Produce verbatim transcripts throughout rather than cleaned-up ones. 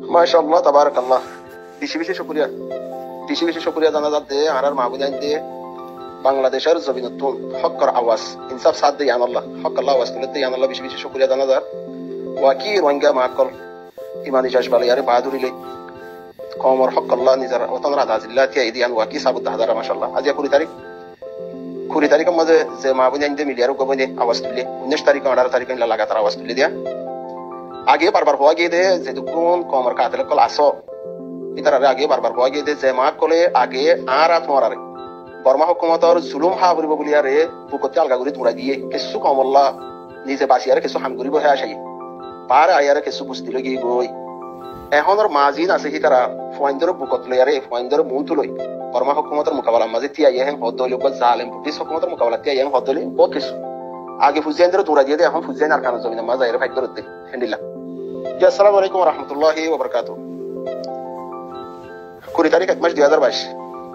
মাশাআল্লাহ তাবারাকাল্লাহ। বেশি বেশি শুকরিয়া, বেশি বেশি শুকরিয়া জানা যাতে আর মা বুঝাইন দিয়ে বাংলাদেশের জমিনতুন হক্কর আওয়াজ ইনসাফ সাথ দিয়ে আনাল্লাহ হক আল্লাহ আওয়াজ তুলে দিয়ে আনাল্লাহ বেশি বেশি শুকরিয়া জানা যার ওয়াকি রোহিঙ্গা মাকল ইমানি জাজবালি আরে বাহাদুরিলে কমর হক আল্লাহ নিজার ওতন রাজা জিল্লা তিয়া ইদিয়ান ওয়াকি সাবুত হাজারা মাশাআল্লাহ। আজ কুড়ি তারিখ কুড়ি তারিখের মধ্যে যে মা বুঝাইন দিয়ে মিডিয়ার গোবনে আওয়াজ তুলে উনিশ তারিখ আঠারো তারিখ লাগাতার আওয়াজ তুলে দিয়া আগে বারবার হওয়া গিয়ে দে যে কোন কমর কাতলে কল আসো ইতার আগে বারবার হওয়া গিয়ে দে যে মা কলে আগে আর আত মরারে বর্মা হুকুমতর জুলুম হা করিব বলি আরে বুকতে আলগাগুড়ি তোড়া দিয়ে কিছু কমল্লা নিজে বাঁচি আর কিছু হাম করিব হয়ে আসে পার আয়ারে কিছু বুঝতে লগি গই এখনের মাজিন আছে সি তারা ফয়েন্দর বুকত লই আরে ফয়েন্দর মুন তুলই বর্মা হুকুমতর মোকাবেলা মাঝে তিয়া ইহেন হদলি বা জালেম ব্রিটিশ হুকুমতর মোকাবেলা তিয়া ইহেন হদলি ও কিছু আগে ফুজিয়ানদের তোড়া দিয়ে দে এখন ফুজিয়ান আর কানা জমিনে মাঝে আইরে ফাইট করতে হ্যান্ডিলা। আসসালামু আলাইকুম ওয়া রাহমাতুল্লাহি ওয়া বারাকাতুহু। কুড়ি তারিখ এক মাস দুই হাজার বাইশ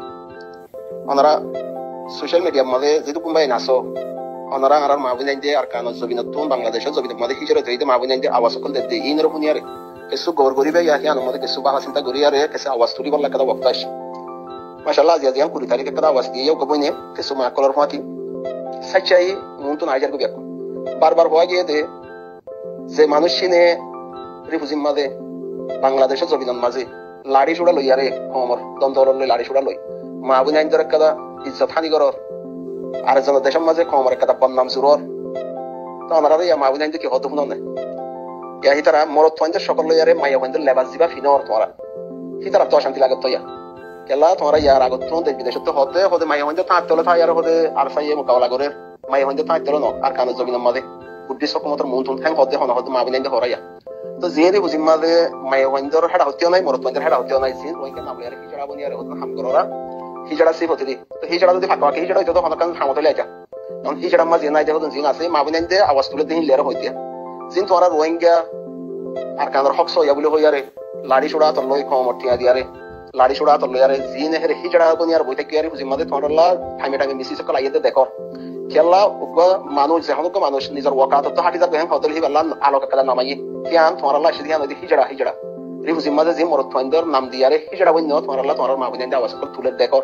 ওনারা সোশ্যাল মিডিয়ার মধ্যে যেহেতু কুম্বাই নাচো ওনারা আর মাহবুব যে আর কানো জমিনতুন বাংলাদেশের জমিনের মধ্যে হিজরত হইতে মাহবুব যে আওয়াজ সকল দেখতে ইনর হুনিয়ারে কিছু গৌর গরিবে ইয়া হিয়ানোর মধ্যে কিছু বালা চিন্তা করিয়ারে কিছু আওয়াজ তুলি বললা কথা বক্তা আসে মাশাআল্লাহ। আজি আজি কুড়ি তারিখে কথা আওয়াজ দিয়ে গবইনে কিছু মা কলর ফাতি সাচ্চাই মুনতুন আইজার গো বিয়াক বারবার হওয়া গিয়ে দে যে মানুষ চিনে রিফুজির মাঝে বাংলাদেশের জমিনের মাঝে লাড়ি চূড়া লই আরে কমর দ্বন্দ্ব লই লাড়ি চূড়া লই মা বুঝ আইন একটা ইজ্জত হানি করর আর একজন দেশের মাঝে কমর একটা বদনাম জুরর তো ওনারা মা বুঝ আইন কি হতো শুনো না ইয়া হি তারা মরত থইন্দের সকল লই আরে মাইয়া হইন্দের লেবাস দিবা ফিনর তোরা হি তারা তো অশান্তি লাগত ইয়া কেলা তোরা ইয়ার আগত তো দেশ বিদেশে তো হতে হতে মাইয়া হইন্দের থাক তলে থাই আর হতে আর সাইয়ে মোকাবেলা করে মাইয়া হইন্দের থাক তলে ন আর কানো জমিনের মাঝে বুদ্ধি সকমতর মন তুন হ্যাং হতে হন হতে মা বুঝ আইন হরাইয়া তো জিয়ে বুঝিম মাঝে মাইয়া হইন্দের হেডা হতেও নাই মরত হইন্দের হেডা হতেও নাই জিন ওইকে নাম লই আরে হিজড়া বনি আরে হতে হাম কররা হিজড়া সি হতে দি তো হিজড়া যদি ফাঁকা কি হিজড়া হইতো তো হনকান হামতে লাইতা তখন হিজড়া মাঝে নাই দেখো জিন আছে মা বুঝ আইন দে আওয়াজ তুলে দিন লের হইতে জিন তোরা রোহিঙ্গা আর কানর হক সইয়া বলে হই আরে লাড়ি ছড়া তো লই কম অটিয়া দি আরে লাড়ি ছড়া তো লই আরে জিন হেরে হিজড়া বনি আর বইতে কি আরে বুঝিম মাঝে তোরা টাইমে টাইমে মিসি সকল আইতে দেখো খেলা মানুষ যখন মানুষ নিজের ওয়াকাত তো হাঁটি যাবে হ্যাঁ হতল হিবাল্লাহ আলোক কালা নামাই কিয়ান তোমার আল্লাহ সিধি আনো হিজড়া হিজড়া রিফুজির মাঝে যে মরত ফাইন্দর নাম দিয়ারে হিজড়া বন্য তোমার আল্লাহ তোমার মা বুঝাইতে আওয়াজ করে তুলে দেখো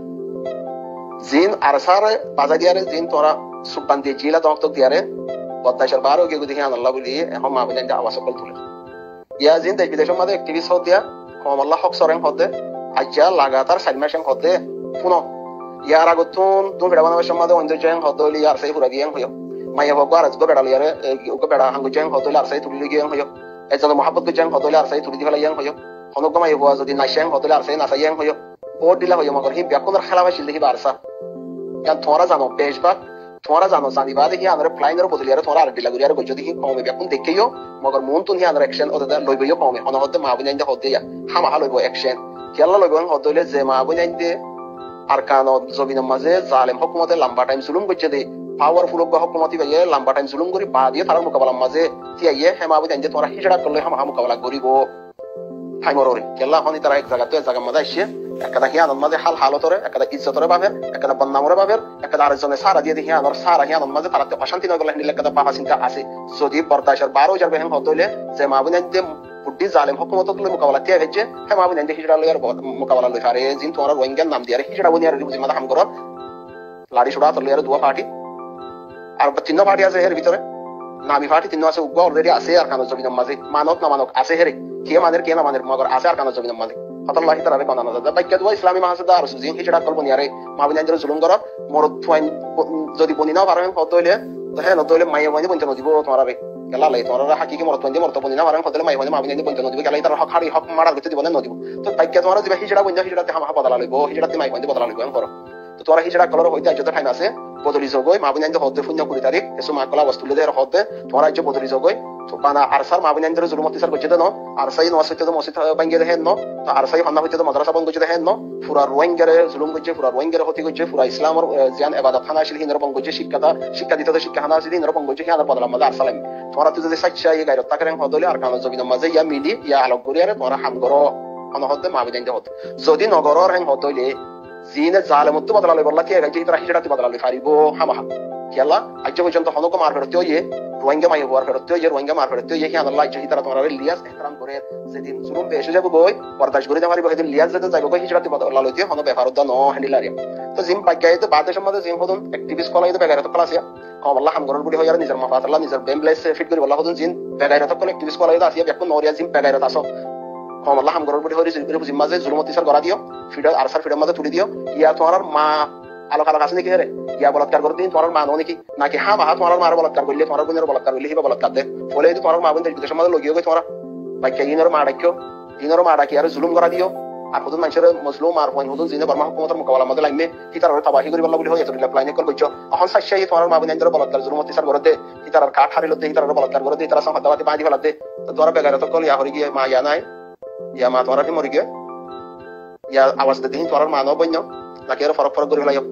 জিন আর সারে বাজা দিয়ারে জিন তোরা সুবান দিয়ে জিলা দক্তক দিয়ারে বদ্দাশার বারো গিয়ে দেখি আল্লাহ বলি এখন মা বুঝাইতে আওয়াজ করে তুলে ইয়া জিন দেশ বিদেশের মাঝে অ্যাক্টিভিস্ট হত দিয়া কম আল্লাহ হক সরেং হতে আজ্জা লাগাতার সাইড মাসেং হতে শুনো ইয়ার আগতুন তুমি বেড়া বানাবার সময় অঞ্জয় জয়ং হদলি আর সাই পুরা দিয়াং হইও মাইয়া ভগবা আর গো বেড়া লিয়ারে গো বেড়া হাঙ্গু জয়ং হদলি আর সাই তুলি গিয়াং হইও এজন মহাব্বত জয়ং হদলি আর সাই তুলি দিলা ইয়াং হইও হনক মাইয়া ভগবা যদি নাইশাং হদলি আর সাই নাসাইয়াং হইও ও দিলা হইও মগর হি ব্যাকুনর খেলা হইছিল দেখি বারসা কারণ তোমরা জানো বেশবাক তোমরা জানো জানিবা দেখি আমরা ফ্লাইংয়ের বদলি আর তোমরা আর দিলা গুরি আর যদি কমে ব্যাকুন দেখেইও মগর মন তুন হি আমরা অ্যাকশন ওদের লইবইও কমে হন হতে মাহবুজাইন দে হদে হামা লইবো অ্যাকশন কেলা লইবো হদলে যে মাহবুজাইন দে আর কানো জমিনের মাঝে জালেম হুকুমতে লম্বা টাইম জুলুম করছে দে পাওয়ারফুল হুকুমতি ভাইয়ে লম্বা টাইম জুলুম করি পা দিয়ে তার মোকাবেলার মাঝে তিয়াইয়ে হেমাবু জানতে তোরা হিজড়া করলে হাম হাম মোকাবেলা করিব হাইমররে কেলা হনি তারা এক জায়গা তো এক জায়গার মাঝে আসছে একটা হিয়ানোর মাঝে হাল হালতরে একটা ইজ্জতরে ভাবে একটা বদনামরে ভাবে একটা আরেকজনে সারা দিয়ে দেখি আনোর সারা হিয়ানোর মাঝে তারা অশান্তি নগর নিলে একটা পাহা চিন্তা আছে যদি বর্দাশের বারো যাবে হেম হতলে যে মাহবুব জানতে বুদ্ধি জালেম হুকুমত মোকাবেলা তিয়া হচ্ছে হ্যাঁ মাহবুব জানতে হিজড়া লইয়ার মোকাবেলা লই আরে জিন তোমরা রোহিঙ্গার নাম দিয়ে হিজড়া বনি আর বুঝি মাথা হাম করর লাড়ি ছড়া তো লইয়ার দুয়া পার্টি আর তিন পার্টি আছে এর ভিতরে নামি পার্টি তিন আছে উগ্র অলরেডি আছে আর কানো জমিনের মাঝে মানক না মানক আছে হেরে কে মানের কে না মানের মগর আছে আর কানো জমিনের মাঝে আল্লাহ তাআলা বানানো যায় বাইকা দুয়া ইসলামী মাহাসদা আর সুজিন হিজড়া করব নি আরে মাহবুব জানতে জুলুম করর মরদ ফাইন যদি বনি না পারেন কত হইলে তো হ্যাঁ নতলে মাইয়া মাইয়া বঞ্চন দিব তোমারা রে কেলা লাই তোরা হাকিকি মরত বন্ধে মরত বন্ধে না মারান কতলে মাই বন্ধে মাবিন দিয়ে বন্ধে নদিব কেলাই তার হক হাড়ি হক মারার ভিতর দিব না নদিব তো বাইকা তোরা যদি হিজড়া বন্ধে হিজড়াতে হামা বদলা লইব হিজড়াতে মাই বন্ধে বদলা লইব এম করো তো তোরা হিজড়া কলর হইতে যত টাইম আছে বদলি জগই মাবিন দিয়ে হতে শূন্য কুড়ি তারিখ কিছু মা কলা বস্তু লেদের হতে তোরা যে বদলি জগই তো বানা আর স্যার মাবিন দিয়ে জুলুমতি স্যার করতে দেন আর সাই নসিতে মসজিদ ভাঙ্গে দেখেন ন তো আর সাই হন্না হইতে মাদ্রাসা বন্ধ করতে দেখেন ন পুরা রোহিঙ্গারে জুলুম করছে পুরা রোহিঙ্গারে হতি করছে পুরা ইসলামের জিয়ান ইবাদত খানা আসলে হিন্দর বঙ্গ করছে শিক্ষাটা শিক্ষা দিতে শিক্ষা খানা আসলে হিন্দর বঙ্গ করছে হিন্দর বদলা মাঝে আর সালাম তোরা তুই যদি সাচ্চা এই গায়রত তাকরেন হদলে আর কানো জমিনের মাঝে ইয়া মিলি ইয়া আলোক করি আরে তোরা হাম করো অন হতে মাহবুব জানতে হত যদি নগরর হ্যাং হতলে জিনে জালেমত বদলা লই বললা কে গাইছে তোরা হিজড়াতে বদলা লই পারিব হামা কেলা আজ পর্যন্ত হনক মার ফেরত ইয়ে রোহিঙ্গা মাই হওয়ার ফেরত যে রোহিঙ্গা মার ফেরত যে হিয়ান আল্লাহ হিতারা তোমার লিয়াজ এহতরাম করে যেদিন জুলুম বেশি যাব গই বরদাশ করে দেওয়ারি সেদিন লিয়াজ যেতে যাইব গই হিজরাতে বদলা লইতে হন ব্যাপার উদ্দা ন হ্যান্ডেলারিয়া তো জিম পাইকাই তো বাদে সম্বন্ধে জিম হদুন অ্যাক্টিভিস্ট কলাই তো বেগারে তো ক্লাসিয়া কম আল্লাহ হাম গরল বুড়ি হইয়ার নিজের মাফাত আল্লাহ নিজের বেমপ্লেস ফিট করে বলা হদুন জিন বেগারে তো অ্যাক্টিভিস্ট কলাই তো আসিয়া বেকুন নরিয়া জিম বেগারে তো আসো কম আল্লাহ হাম গরল বুড়ি হইরি জিম মাঝে জুলুমতি সার গড়া দিও ফিডার আরসার ফিডার মাঝে তুলি দিও ইয়া তোমার মা আলোক আলোক আছে নাকি হেরে ইয়া বলাৎকার করে দিন তোমার মা নো নাকি নাকি হ্যাঁ মা তোমার মার বলাৎকার করলে তোমার বোনের বলাৎকার করলে হিবা বলাৎকার দে বলে এই তোমার মা বোন দেশ বিদেশের মধ্যে লগিয়ে গই তোমার বাক্যা ইনর মা ডাকিও ইনর মা ডাকি আর জুলুম করা দিও আর হুদুন মানুষের মজলুম আর হইন হুদুন জিনে বর্মা হুকুমতের মোকাবেলা মধ্যে লাগবে কি তার তাবাহি করি বলা বলি হই এত লাইনে কল বইছো এখন সাক্ষী তোমার মা বোন ইনর বলাৎকার জুলুম অত্যাচার করে দে কি তার কাঠ হারিল দে কি তার বলাৎকার করে দে তারা সমাদাবাতি বাঁধি ফেলা দে তো তোরা বেগারে তো কল ইয়া হরি গিয়ে মা ইয়া নাই ইয়া মা তোরা কি মরি গিয়ে ইয়া আওয়াজ দে দিন তোর মা নো বইনো নাকি আর ফরক ফরক করে ফেলাইও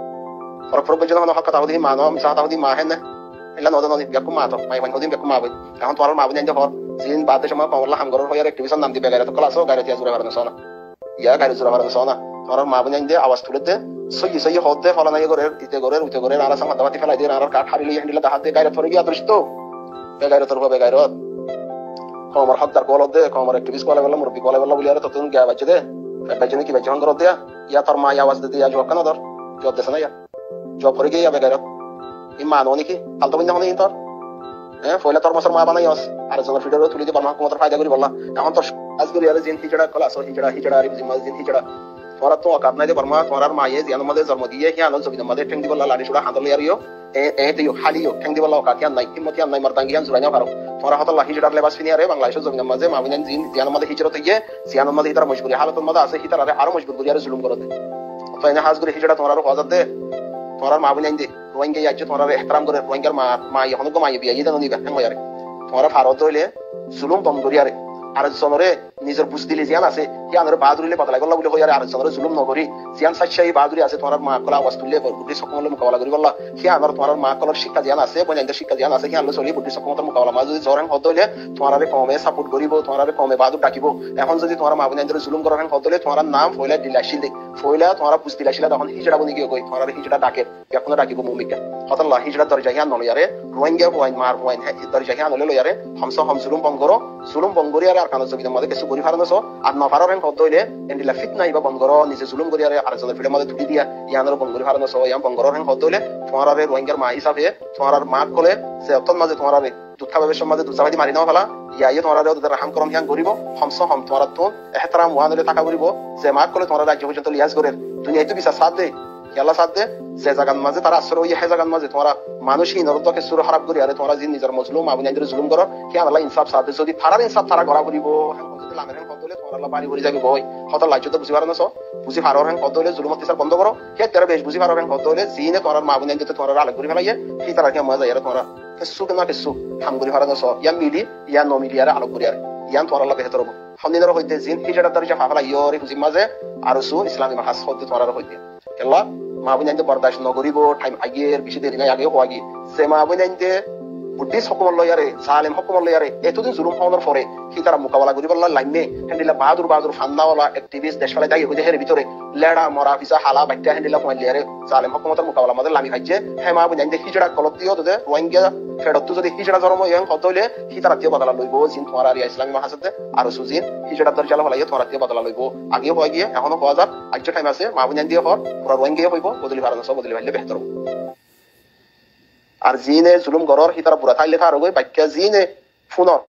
ফরক ফরক বইছো না হক কথা হদি মা নো মিছা কথা হদি মা হেন না এলা নদন নদী বেকু মা তো মাই হদি বেকু মা বই এখন তোর মা বোন ইনর হর জিন বাদে সময় পাওলা হাম গরর হইয়ার অ্যাক্টিভিশন নাম দি বেগারে তো ক্লাসও গারে তিয়া জুরা বারনা সোনা ইয়া গারে জুরা বারনা সোনা তোর মা বোন ইনর আওয়াজ তুলে দে সই সই হদে ফলা নাই করে ইতে করে উতে করে আর সমাদাবাতি ফেলাই দে আর কাঠ হারিলি হ্যান্ডেল দা হাত দে গারে থরে গিয়া দৃষ্ট বেগারে তোর হবে বেগারে কমর হকদার কল দে কমর অ্যাক্টিভিস্ট কল বলা মুরব্বি কল বলা বলি আর ততন গয়া বাজে দে বাজে কি বাজে হন দর দে ইয়া তোর মা আওয়াজ দে ইয়া জবাব কেন দর জবাব দেছ না ইয়া জবাব করে গিয়া বেগারে ইমান অনেকি আলতো বিন্দা হনে তোর হ্যাঁ ফয়লা তোর মাসর মা বানাইস আর জনের ভিডিও তুলি দি বারমা হুকুমতের ফায়দা করি বললা এখন তোর আজকে ইয়ার জিন হিজড়া ক্লাস হিজড়া হিজড়া আর জিন জিন হিজড়া তোরা তো কাপ নাই দে বারমা তোরার মায়ে জিয়ান মধ্যে জন্ম দিয়ে কি আনো জবিন মধ্যে ঠেং দি বললা লাড়ি ছড়া হাঁদল ইয়ারিও এ এ দিও হালিও ঠেং দি বললা কাকিয়া নাই হিম্মতি নাই মারতাঙ্গিয়ান জুরাইনা পারো তোরা হত আল্লাহ হিজড়ার লেবাস ফিনিয়ারে বাংলাদেশের জমিনের মাঝে মামিনান জিন জিয়ান মধ্যে হিজরত গিয়ে জিয়ান মধ্যে হিতার মজবুরি হালতের মধ্যে আছে হিতার আরে আরো মজবুর করি আর জুলুম করে দে তো এনে হাজ করে হিজড়া তোরার হজাত দে তোরার মামিনান দে রোহিঙ্গা ইয়াজ্জে তোরার ইহতরাম করে রোহিঙ্গার মা মা এখন গো মাই বিয়া ইদানো নিবা হেন ইয়ারে তোরা ভারত হইলে জুলুম বন্ধ করি আরে আর জনরে নিজের বুঝ দিলে জিয়ান আছে জিয়ানের বাহাদুরিলে বদলাই গল্লা বলে হই আর জনরে জুলুম নগরি জিয়ান সাচ্চাই বাহাদুরি আছে তোমার মা কলা আওয়াজ তুললে বুদ্ধি সকমলে মোকাবেলা করি বললা জিয়ান আর তোমার মা কলার শিক্ষা জিয়ান আছে বনে শিক্ষা জিয়ান আছে জিয়ান চলি বুদ্ধি সকমতার মোকাবেলা মা যদি জরেন হদ হইলে তোমার কমে সাপোর্ট করিব তোমার কমে বাহাদুর ডাকিব এখন যদি তোমার মা বোনের জুলুম করেন হদ হইলে তোমার নাম ফয়লা দিলাশিল দে ফয়লা তোমার বুঝ দিলাশিলা তখন হিজড়া বনি গিয়ে কই তোমার হিজড়া ডাকে এখন ডাকিব মুমিকা হতাল্লাহ হিজড়া দরজা হিয়ান নল ইয়ারে রোহিঙ্গা ওয়াইন মার ওয়াইন দরজা হিয়ান নল ইয়ারে হামসা হাম জুলুম বঙ্গরো জুলুম বঙ্গরি আর কানা জবিদের মধ্যে কিছু করি ফারনছো আর না ফারারেন হদ হইলে এন্ডিলা ফিতনা ইবা বঙ্গরো নিজে জুলুম করি আর আর জনের ফিডের মধ্যে তুলি দিয়া ইয়ানের বঙ্গরি ফারনছো ইয়াম বঙ্গরো হেন হদ হইলে তোমার আর রোহিঙ্গার মা হিসাবে তোমার আর মা কোলে সে অতন মাঝে তোমার আর দুঃখা ভাবে সমাজে দুসাবাদি মারি নাও ফেলা ইয়া ইয়ে তোমার আর ওদের রাহাম করম হিয়ান করিব হামসা হাম তোমার তো ইহতরাম ওয়ানলে টাকা করিব যে মা কোলে তোমার রাজ্য পর্যন্ত লিয়াজ করে দুনিয়ায় তো বিশ্বাস সাথ দে খেলা সাথ দে যে জাগান মাঝে তারা আসর ওই হে জাগান মাঝে তোমরা মানুষই নরতকে সুর খারাপ করি আরে তোমরা যে নিজের মজলুম আবুনাইদের জুলুম করো কি আল্লাহ ইনসাফ সাথ দে যদি ফারার ইনসাফ তারা করা করিব যদি লামের কতলে তোমার আল্লাহ বাড়ি ভরি যাবে বই কত লাইজ তো বুঝি পারনছো বুঝি ফারার হেন কতলে জুলুম অত্যাচার বন্ধ করো কে তেরা বেশ বুঝি ফারার হেন কতলে জিনে তোমার মা বুনাইদের তো তোমার আলাগ করি ফেলাইয়ে কি তারা কি মজা ইয়ারে তোমরা কিছু কেনা কিছু হাম করি ফারানছো ইয়া মিলি ইয়া নো মিলি আরে আলোক করি আরে ইয়ান তোমার আল্লাহ বেহতর হবো হন্দিনের হইতে জিন হিজড়া দরজা ফাফলা ইয়রে হুজি মাঝে আর সু ইসলামী মাহাস হইতে তোমার হইতে কেলা মা বুনাইতে বরদাস্ত নগরিব টাইম আগের বেশি দেরি নাই আগে হওয়া গিয়ে সে মা বুনাইতে বুদ্ধি সকমল লয়ারে সালেম সকমল লয়ারে এতদিন জুলুম হওয়ার পরে কি তারা মোকাবেলা করি বললা লাইনে হ্যান্ডিলা বাহাদুর বাহাদুর ফান্দাওয়ালা অ্যাক্টিভিস্ট দেশ ফেলাই দায়ী হইতে হের ভিতরে লেড়া মরা ফিসা হালা বাচ্চা হ্যান্ডিলা কমাই লিয়ারে সালেম হকুমতের মোকাবেলা মধ্যে লামি খাইছে হ্যাঁ মা বুনাইতে হিজড়া কলত দিও তোদের রোহিঙ্গা ফেরত যদি হিজড়া জন্ম ইয়াং কত হইলে হি তারা দিয়ে বদলা লইব জিন তোমার আর ইসলামী মাহাসাতে আর সুজিন হিজড়া দরজা হলাইয়ে তোমার দিয়ে বদলা লইব আগে হয়ে গিয়ে এখনো হওয়া যাক আজ টাইম আছে মা বুনাই দিয়ে হর পুরা রোহিঙ্গা হইব বদলি ভারত সব বদলি ভাইলে বেহতর আর জিনে জুলুম গরর হি তারা পুরা থাইলে খার গই বাক্যা জিনে ফুনর